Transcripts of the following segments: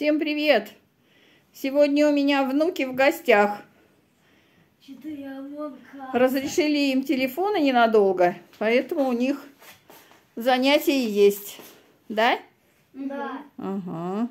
Всем привет! Сегодня у меня внуки в гостях. Разрешили им телефоны ненадолго, поэтому у них занятия есть. Да? Да. Ага.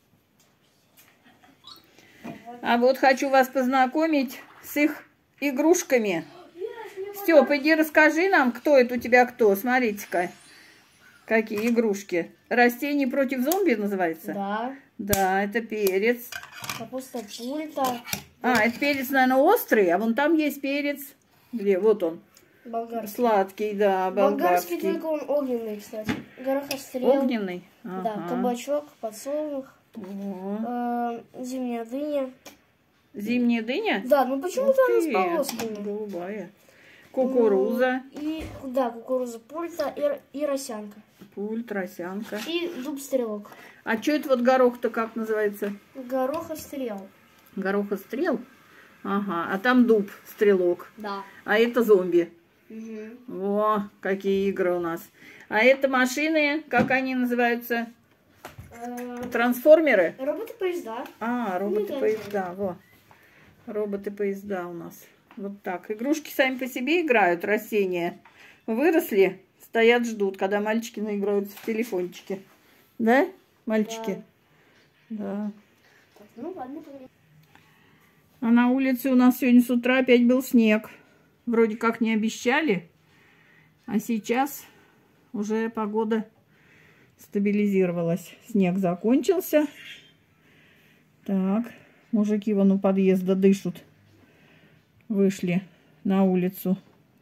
А вот хочу вас познакомить с их игрушками. Стёп, иди расскажи нам, кто это у тебя кто. Смотрите-ка, какие игрушки. Растение против зомби называется? Да. Да, это перец. Капуста пульта. А, это перец, наверное, острый, а вон там есть перец. Где? Вот он. Болгарский. Сладкий, да, болгарский. Болгарский, только он огненный, кстати. Горохострел. Огненный? Да, Ага. кабачок, подсолнух, зимняя дыня. Зимняя дыня? Да, ну почему-то она с полосками. Голубая. Кукуруза. Да, кукуруза пульта и росянка. Пульт, росянка. И дуб-стрелок. А что это вот горох-то как называется? Горохострел. Горохострел? Ага, а там дуб, стрелок. Да. А это зомби. Угу. О, какие игры у нас. А это машины, как они называются? Трансформеры? Роботы-поезда. А, роботы-поезда, во. Роботы-поезда у нас. Вот так. Игрушки сами по себе играют, растения. Выросли, стоят, ждут, когда мальчики наиграются в телефончике. Да, мальчики? Да. Так, ну ладно, погнали. А на улице у нас сегодня с утра опять был снег. Вроде как не обещали. А сейчас уже погода стабилизировалась. Снег закончился. Так, мужики вон у подъезда дышат. Вышли на улицу.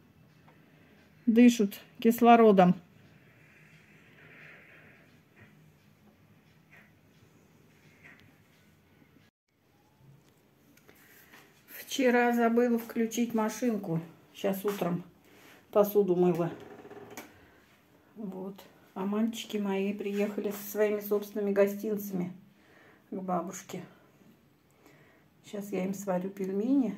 Дышат кислородом. Вчера забыла включить машинку. Сейчас утром посуду мыла. Вот. А мальчики мои приехали со своими собственными гостинцами к бабушке. Сейчас я им сварю пельмени.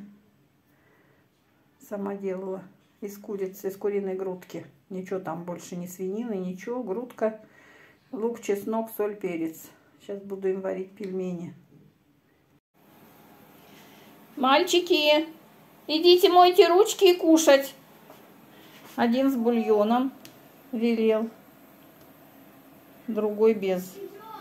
Сама делала из курицы, из куриной грудки. Ничего там больше, не свинины, ничего. Грудка, лук, чеснок, соль, перец. Сейчас буду им варить пельмени. Мальчики, идите мойте ручки и кушать. Один с бульоном велел, другой без.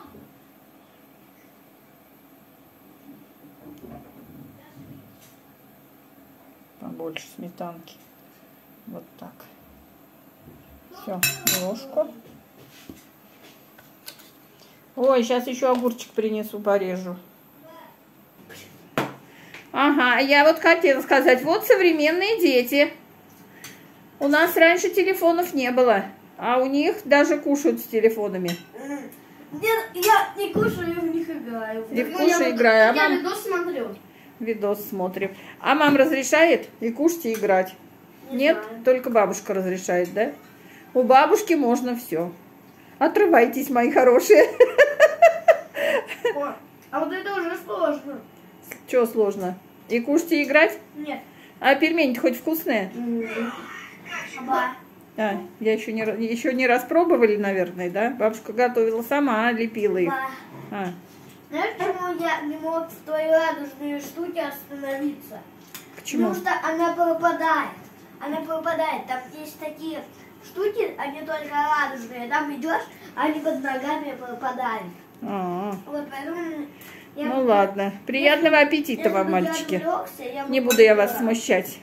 Побольше сметанки. Вот так. Все, ложку. Ой, сейчас еще огурчик принесу, порежу. Ага, я вот хотела сказать, вот современные дети. У нас раньше телефонов не было, а у них даже кушают с телефонами. Нет, я не кушаю, я в них играю. И в кушай играю. Я видос смотрю. Видос смотрим. А мам разрешает и кушать, и играть? Нет? Знаю. Только бабушка разрешает, да? У бабушки можно все. Отрывайтесь, мои хорошие. О, а вот это уже сложно. Что сложно? И кушать, и играть? Нет. А пельмени хоть вкусные? Да. А, я еще не распробовали, наверное, да? Бабушка готовила сама, лепила их. Да. А, Знаешь, почему я не мог в той радужной штуке остановиться? почему? Потому что она пропадает. Она пропадает. Там есть такие штуки, они только радужные. Там идешь, они под ногами пропадают. А, Вот поэтому я... ну ладно. Приятного аппетита вам, мальчики. Не буду я вас смущать.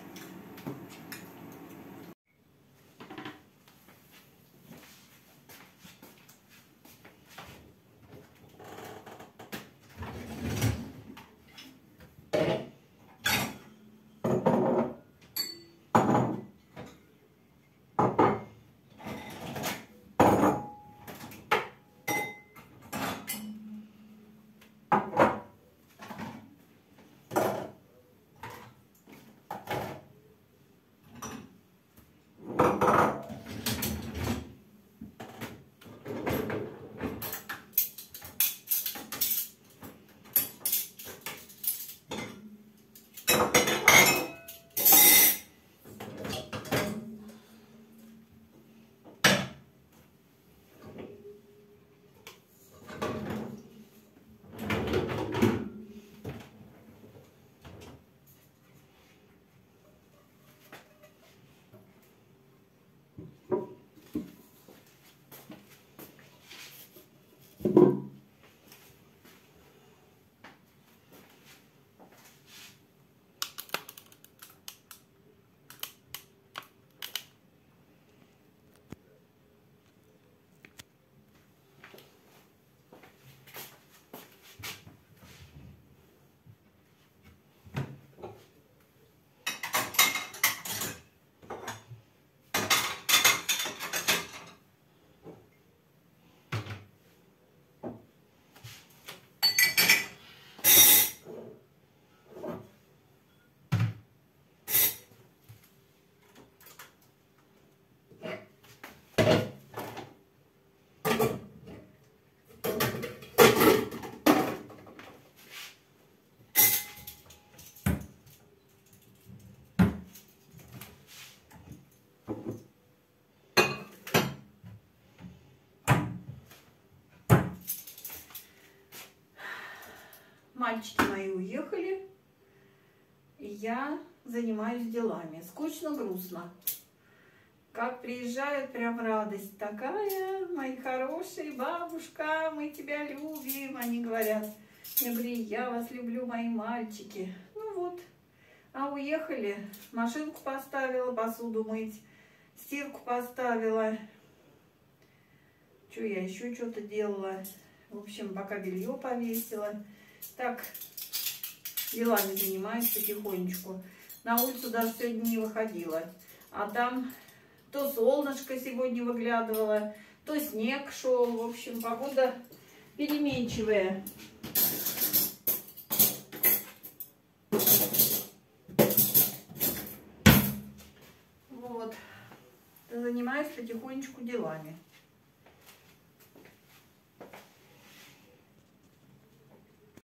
Мальчики мои уехали, и я занимаюсь делами. Скучно, грустно. Как приезжают, прям радость такая. Мои хорошие, бабушка, мы тебя любим. Они говорят. Я говорю, я вас люблю, мои мальчики. Ну вот. А уехали. Машинку поставила, посуду мыть. Стирку поставила. Что я еще что-то делала. В общем, пока белье повесила. Так, делами занимаюсь потихонечку. На улицу даже сегодня не выходила. А там то солнышко сегодня выглядывало, то снег шел. В общем, погода переменчивая. Вот. Занимаюсь потихонечку делами.